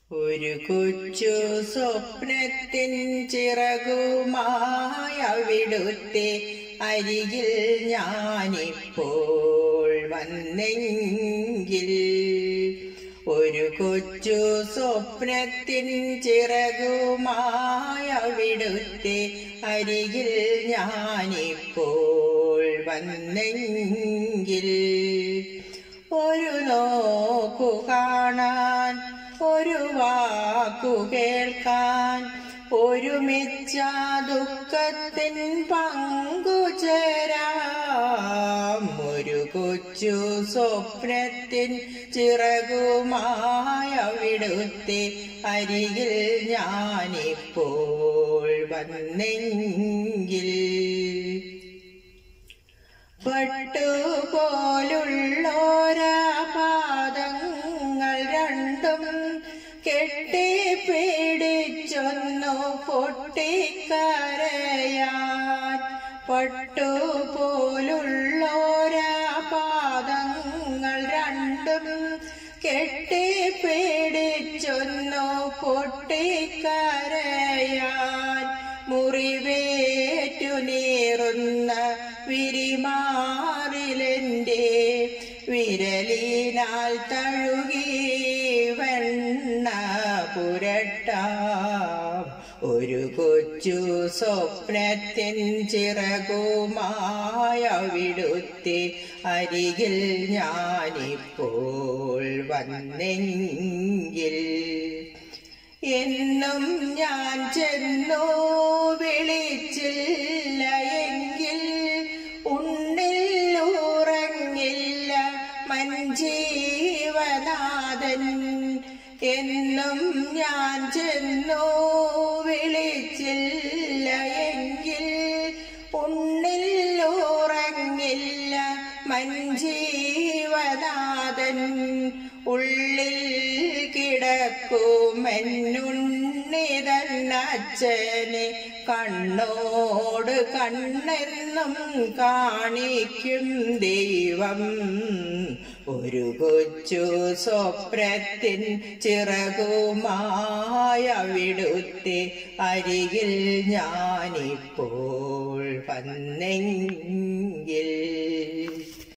ഒരു കൊച്ചു സ്വപ്നത്തിൻ ചിറകുമായി അവിടുത്തെ അരികിൽ ഞാനിപ്പോൾ വന്നെങ്കിൽ. ഒരു കൊച്ചു സ്വപ്നത്തിൻ ചിറകുമായി അവിടുത്തെ അരികിൽ ഞാനിപ്പോൾ വന്നെങ്കിൽ. ഒരു നോക്കു കാണാൻ, ഒരു വാക്കു കേൾക്കാൻ, ഒരുമിച്ച ദുഃഖത്തിൻ പങ്കുചേരാം. ഒരു കൊച്ചു സ്വപ്നത്തിൻ ചിറകുമായി അവിടുത്തെ അരികിൽ ഞാനിപ്പോൾ വന്നെങ്കിൽ. പട്ടുപോലുള്ളോരാ പാദങ്ങൾ രണ്ടും കെട്ടിപ്പിടിച്ചൊന്നു പൊട്ടിക്കരയാൻ. പട്ടുപോലുള്ളോരാ പാദങ്ങൾ രണ്ടും കെട്ടിപ്പിടിച്ചൊന്നു പൊട്ടിക്കരയാൻ. മുറിവേറ്റു നീറുന്ന വിരിമാറിലെന്റെ വിരലിനാൽ തഴുകി വെണ്ണ പുരട്ടാം. ഒരു കൊച്ചു സ്വപ്നത്തിൻ ചിറകുമായി അവിടുത്തെ അരികിൽ ഞാനിപ്പോൾ വന്നെങ്കിൽ. എന്നും ഞാൻ ചെന്നു വിളിച്ചില്ല എങ്കിൽ ഉണ്ണിൽ ഉറങ്ങില്ല മഞ്ജീവനാഥൻ. എന്നും ഞാൻ ചെന്നു വിളിച്ചില്ല എങ്കിൽ ഉണ്ണിൽ ഉറങ്ങില്ല മഞ്ജീവനാഥൻ. ഉള്ളിൽ കിടക്കുമെന്നുണ്ണിതന്നച്ഛനെ കണ്ണോട് കണ്ണെന്നും കാണിക്കും ദൈവം. ഒരു കൊച്ചു സ്വപ്നത്തിൻ ചിറകുമായി അവിടുത്തെ അരികിൽ ഞാനിപ്പോൾ വന്നെങ്കിൽ.